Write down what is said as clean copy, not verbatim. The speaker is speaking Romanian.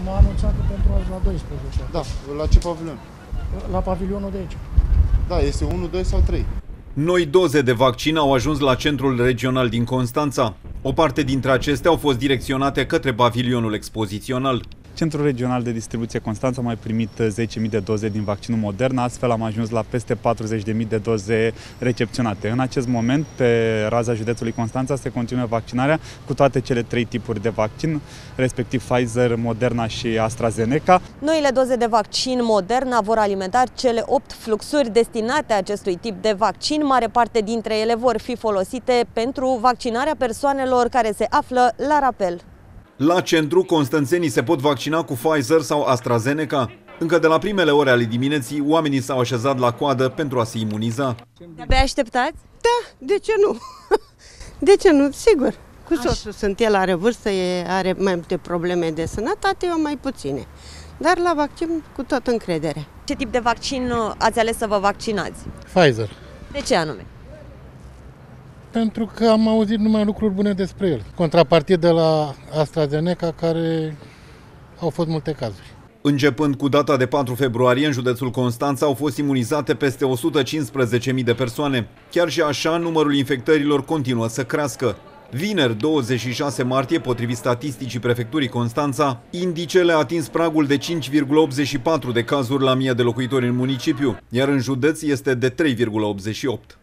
M-a anunțat că pentru azi la 12. Da, la ce pavilion? La pavilionul de aici. Da, este 1, 2 sau 3. Noi doze de vaccin au ajuns la centrul regional din Constanța. O parte dintre acestea au fost direcționate către pavilionul expozițional. Centrul regional de distribuție Constanța a mai primit 10.000 de doze din vaccinul Modern, astfel am ajuns la peste 40.000 de doze recepționate. În acest moment, pe raza județului Constanța, se continuă vaccinarea cu toate cele 3 tipuri de vaccin, respectiv Pfizer, Moderna și AstraZeneca. Noile doze de vaccin Moderna vor alimenta cele 8 fluxuri destinate acestui tip de vaccin. Mare parte dintre ele vor fi folosite pentru vaccinarea persoanelor care se află la rapel. La centru, constanțenii se pot vaccina cu Pfizer sau AstraZeneca. Încă de la primele ore ale dimineții, oamenii s-au așezat la coadă pentru a se imuniza. De-abia așteptați? Da, de ce nu? De ce nu? Sigur. Cu soțul sunt, el are vârstă, are mai multe probleme de sănătate, eu mai puține. Dar la vaccin cu tot încredere. Ce tip de vaccin ați ales să vă vaccinați? Pfizer. De ce anume? Pentru că am auzit numai lucruri bune despre el. Contrapartidă la AstraZeneca, care au fost multe cazuri. Începând cu data de 4 februarie, în județul Constanța au fost imunizate peste 115.000 de persoane. Chiar și așa, numărul infectărilor continuă să crească. Vineri, 26 martie, potrivit statisticii prefecturii Constanța, indicele a atins pragul de 5,84 de cazuri la 1000 de locuitori în municipiu, iar în județ este de 3,88.